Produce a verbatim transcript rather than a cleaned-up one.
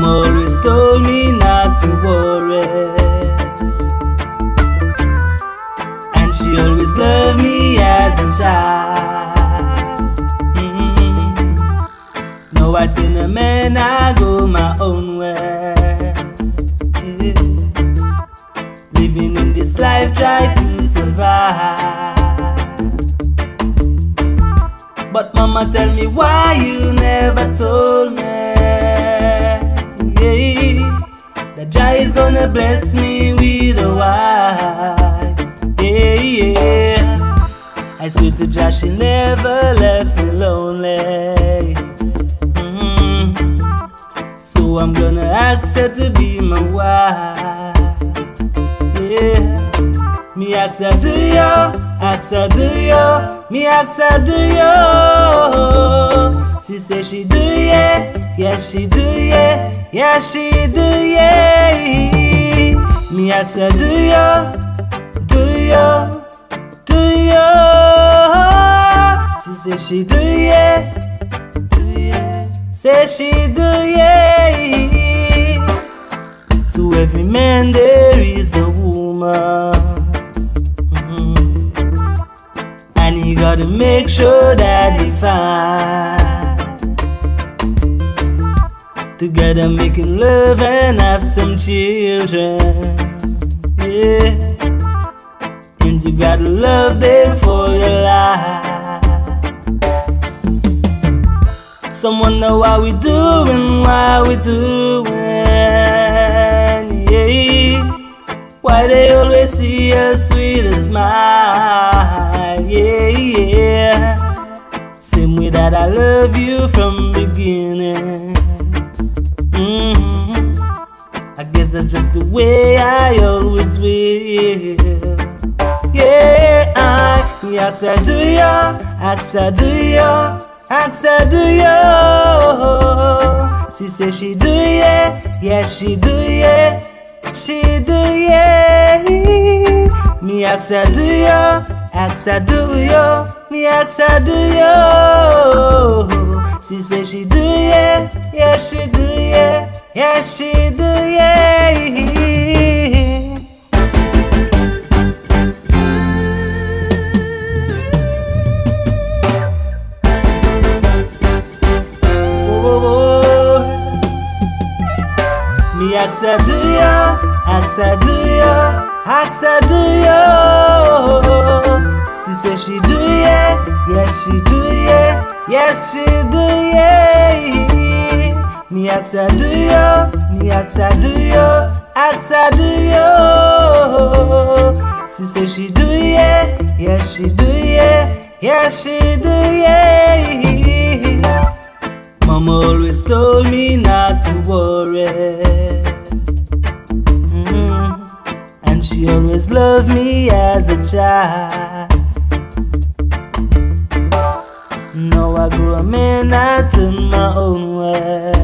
always told me not to worry, and she always loved me as a child. Mm-hmm. Now I turn a man, I go my own way. Yeah. Living in this life, try to survive. But mama tell me why you never told me, yeah, that Jah is gonna bless me with a wife. Yeah, yeah. I swear to Jah she never left me lonely. Mm-hmm. So I'm gonna ask her to be my wife. Yeah. Me ask her do yo, ask her do yo, me ask her do yo. She say she do yeah, yeah she do yeah, yeah she do yeah. Me ask her do yo, do yo, do yo. She say she do yeah, do yeah, say she do yeah. To every man there is a woman. And you gotta make sure that he find. Together making love and have some children. Yeah. And you gotta love them for your life. Some wonder why we doing, why we doing. Yeah. Why they always see us with a smile. Yeah, yeah. Same way that I love you from beginning. Mm-hmm. I guess that's just the way I always will. Yeah, I ask her do ya, ask her do ya, ask her do ya. She say she do yeah, yeah she do yeah, she do yeah. Me ask her do ya, ask her do yo, me ask her do yo. She say she do yeah, yeah she do yeah, yeah she do yeah. Oh, me ask her do ya, ask her do ya. Ask her do yo. She say she do yeah, yes she do yeah, yes she do yeah. Me ask her do yo, me ask her do yo, ask her do yo. She say she do yeah, yes she do yeah, yes she do yeah. Mama always told me not to worry. She always loved me as a child. Now I grew a man, I turn my own way.